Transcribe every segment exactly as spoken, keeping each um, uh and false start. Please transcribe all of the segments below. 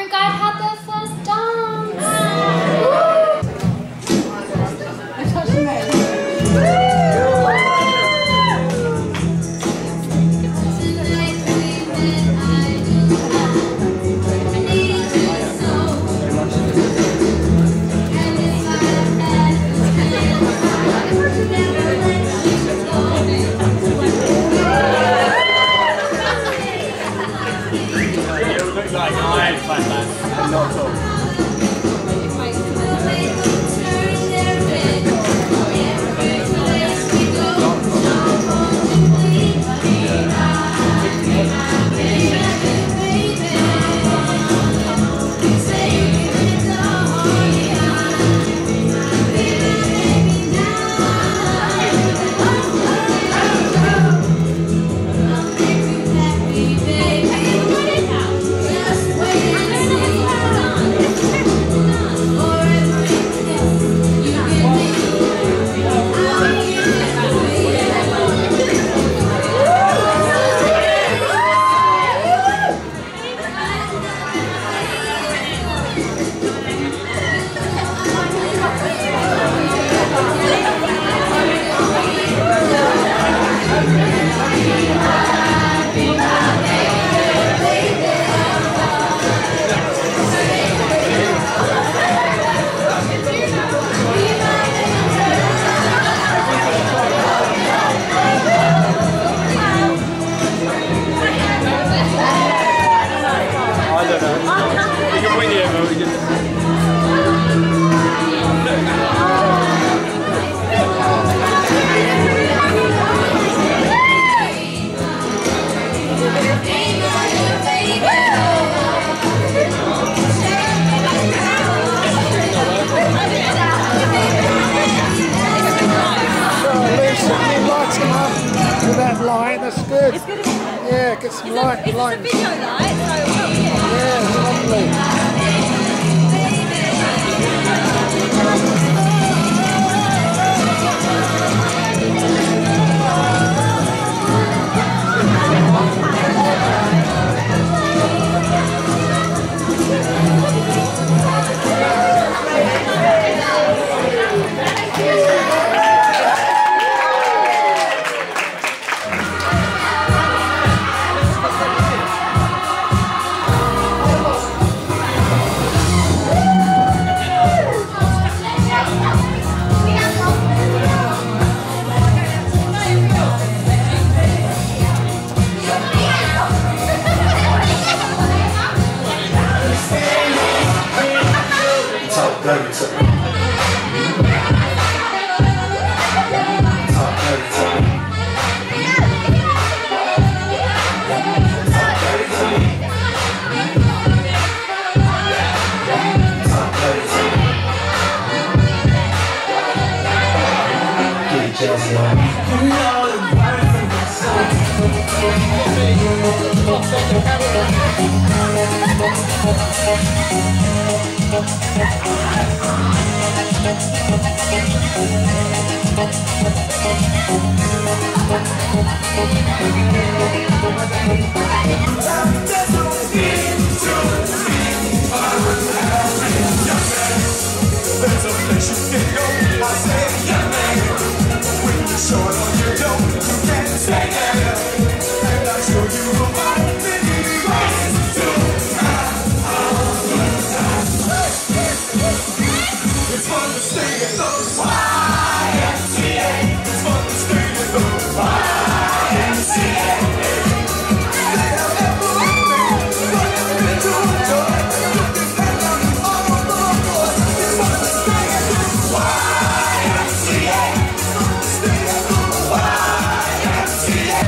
room guide had their first dance. Not at all. That light, that's good. It's gonna be, yeah, get some light. It's light. a video light, so yeah. Yeah, it's lovely. Yeah.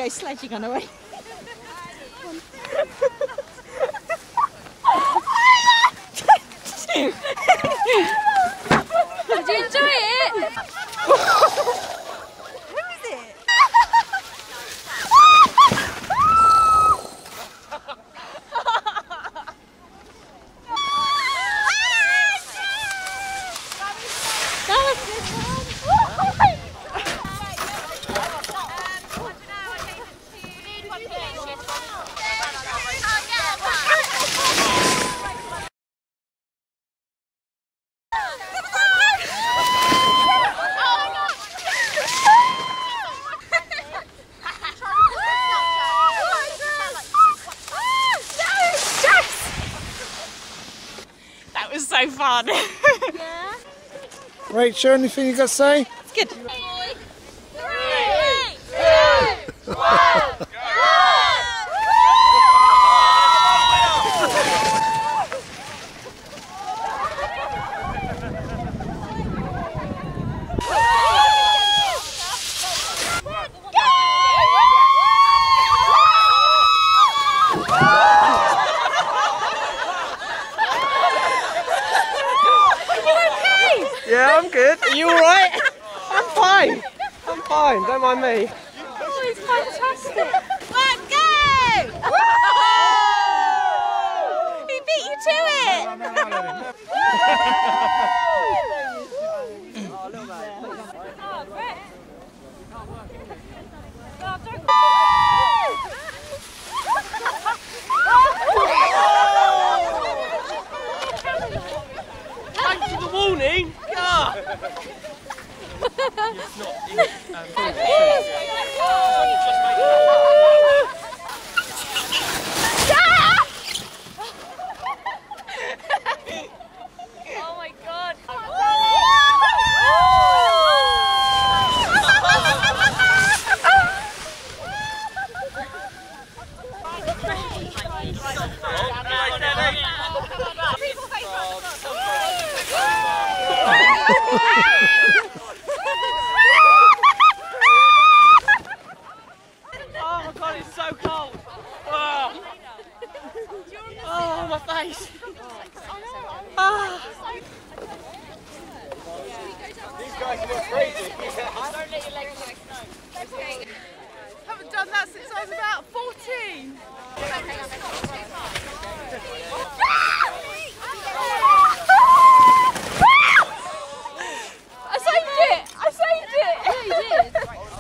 sledging on the way. Did you enjoy it? Who is it? That was so fun. Yeah. Right, sure, anything you got to say? It's good. Three, two, one, go! Yeah, I'm good. Are you alright? I'm fine. I'm fine, don't mind me. Oh, it's fantastic. One, go! He beat you to it! Oh, great. Oh, don't Thanks for the warning. Yeah. Oh my god. Oh my god, it's so cold. Oh, oh my face. Ah. These guys look crazy. Don't let your legs go. Haven't done that since I was about fourteen. I saved it! I saved it! Yeah, you did.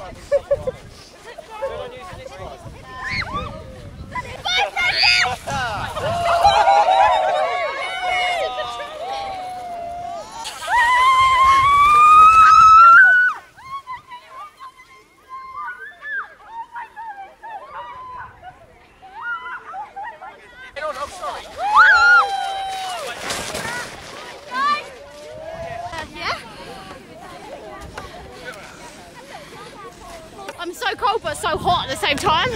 I'm so cold but so hot at the same time.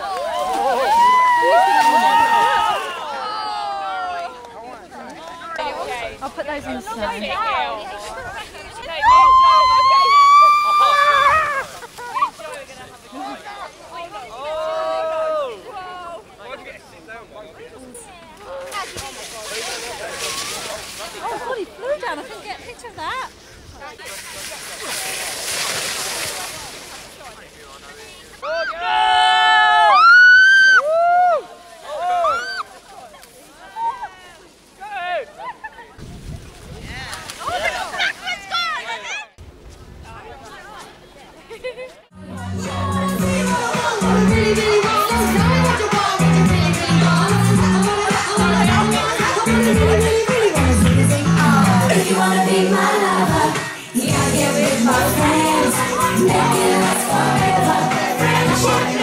I'll put those in snow. Oh god, he flew down. I couldn't get a picture of that. If you wanna be my lover, you gotta get with my friends. Make it last forever. Friendship.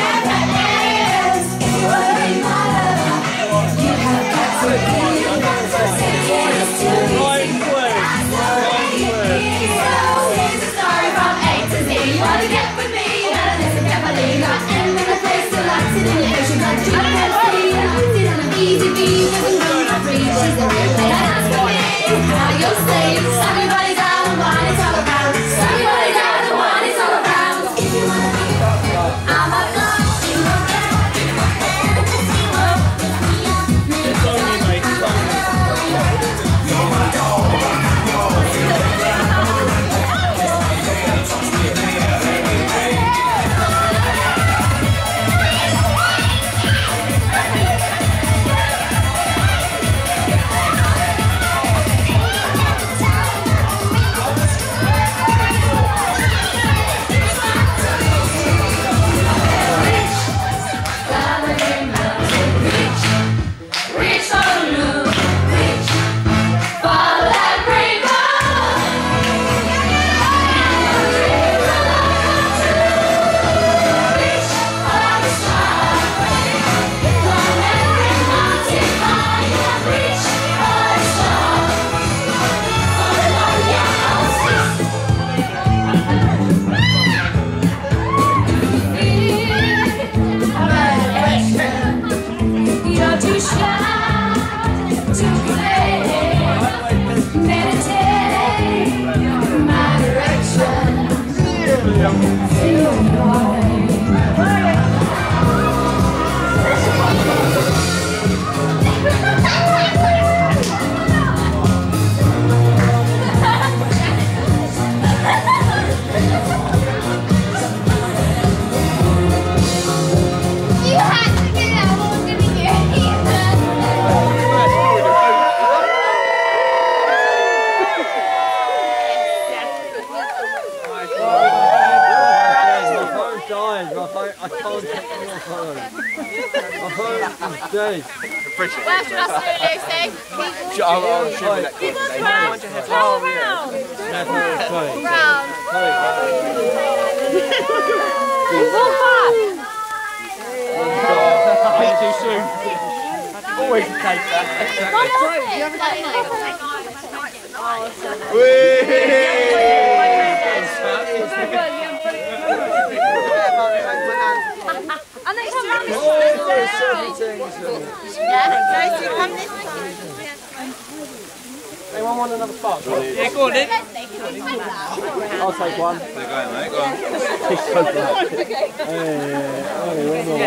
Dave. Where should I do, Lucy? I'll, I'll show you that quick. Round. Roll round. Round. Walk back. Too soon. Always the case that. And then come round this way. Anyone want another spot? Yeah, go on then. I'll take one. Go on, mate, go on. He's so black. Only one more.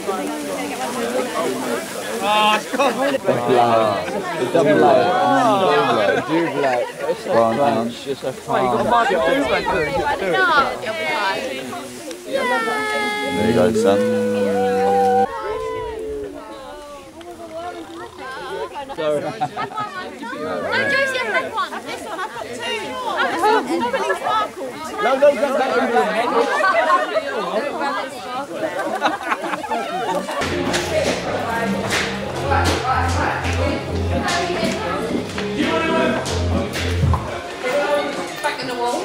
Oh, it's gone. The double layer. Do black. It's so crunch. It's so fun. You've got to mark it on. There you go, son. Sorry. No, Josie, I've had one. This one, I've got two. Sparkling sparkle. No, no, no, Back in the wall.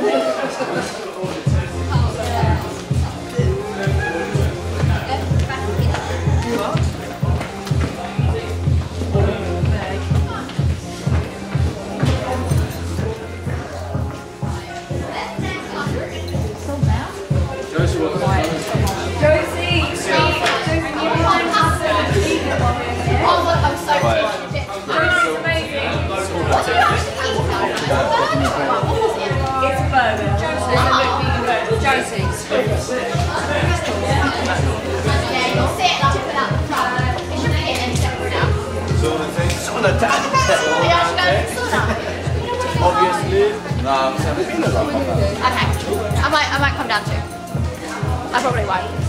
Obviously. No, Okay, I might, I might come down too. I probably won't.